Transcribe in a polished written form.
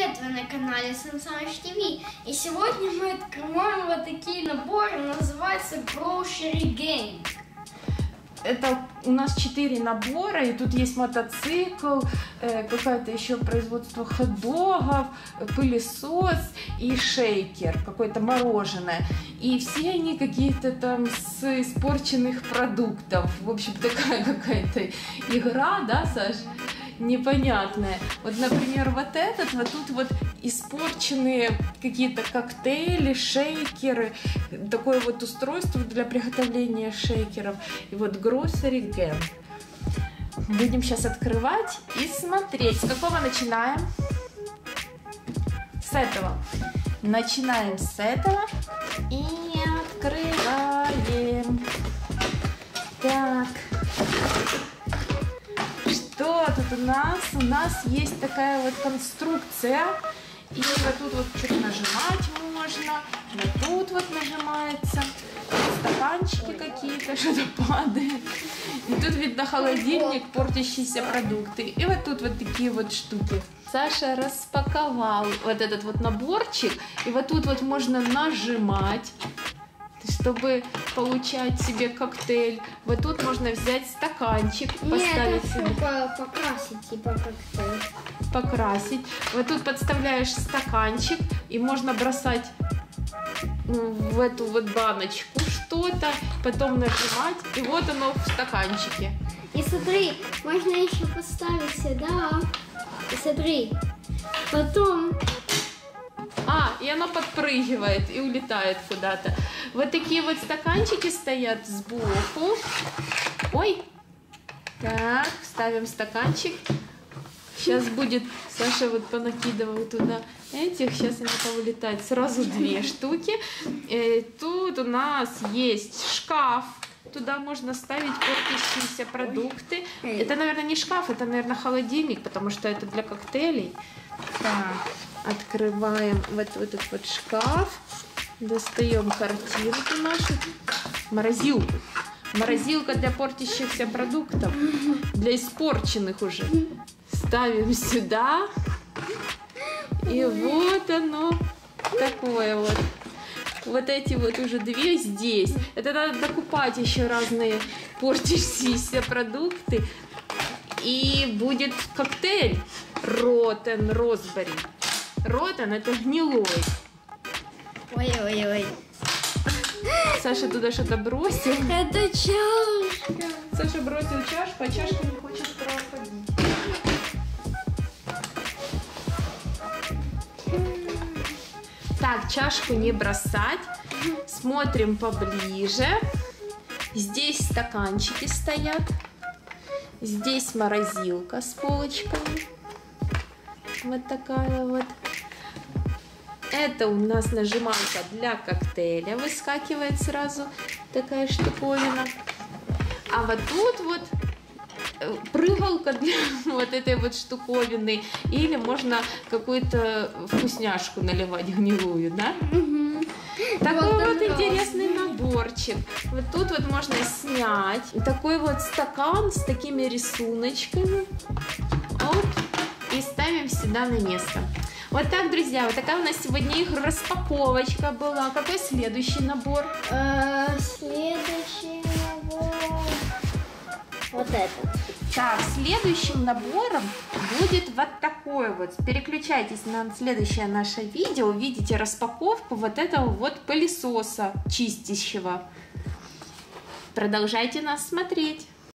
привет! Вы на канале Сансаныч ТВ. И сегодня мы открываем вот такие наборы, называется Grocery Gang. Это у нас 4 набора, и тут есть мотоцикл, какое-то еще производство хот-догов, пылесос и шейкер, какое-то мороженое. И все они какие-то там с испорченных продуктов. В общем, такая какая-то игра, да, Саш? Непонятная. Вот, например, вот этот, вот тут вот испорченные какие-то коктейли, шейкеры, такое вот устройство для приготовления шейкеров. И вот Grocery Gang. Будем сейчас открывать и смотреть. С какого начинаем? С этого. Начинаем с этого и открываем. Так. Что тут у нас? У нас есть такая вот конструкция. И вот тут вот что-то нажимать можно. Вот тут вот нажимается. Стаканчики какие-то, что-то падает. И тут видно холодильник, портящиеся продукты. И вот тут вот такие вот штуки. Саша распаковал вот этот вот наборчик. И вот тут вот можно нажимать, чтобы получать себе коктейль. Вот тут можно взять стаканчик, поставить себе. Покрасить, типа коктейль. Покрасить. Вот тут подставляешь стаканчик, и можно бросать в эту вот баночку что-то, потом нажимать, и вот оно в стаканчике. И смотри, можно еще поставить сюда. И смотри, потом... И оно подпрыгивает и улетает куда-то. Вот такие вот стаканчики стоят сбоку. Ой! Так, ставим стаканчик. Сейчас будет, Саша вот понакидывал туда этих, сейчас они повылетают. Сразу 2 штуки. Тут у нас есть шкаф. Туда можно ставить портящиеся продукты. Это, наверное, не шкаф, это, наверное, холодильник, потому что это для коктейлей. Так, открываем вот этот вот шкаф. Достаем картинку нашу. Морозилку. Морозилка для портящихся продуктов. Для испорченных уже. Ставим сюда. И вот оно такое вот. Вот эти вот уже 2 здесь. Это надо докупать еще разные портящиеся продукты. И будет коктейль Rotten Raspberry. Rotten — это гнилой. Ой-ой-ой. Саша туда что-то бросил. Это чашка. Саша бросил чашку, а чашка не хочет проходить. Так, чашку не бросать. Смотрим поближе. Здесь стаканчики стоят. Здесь морозилка с полочками. Вот такая вот. Это у нас нажималка для коктейля. Выскакивает сразу такая штуковина. А вот тут вот прыгалка для вот этой вот штуковины. Или можно какую-то вкусняшку наливать гнилую, да? Такой вот интересный наборчик. Вот тут вот можно снять такой вот стакан с такими рисуночками. Вот. И ставим сюда на место. Вот так, друзья, вот такая у нас сегодня их распаковочка была. Какой следующий набор? Следующий набор. Вот это. Так, следующим набором будет вот такой вот. Переключайтесь на следующее наше видео. Увидите распаковку вот этого вот пылесоса чистящего. Продолжайте нас смотреть.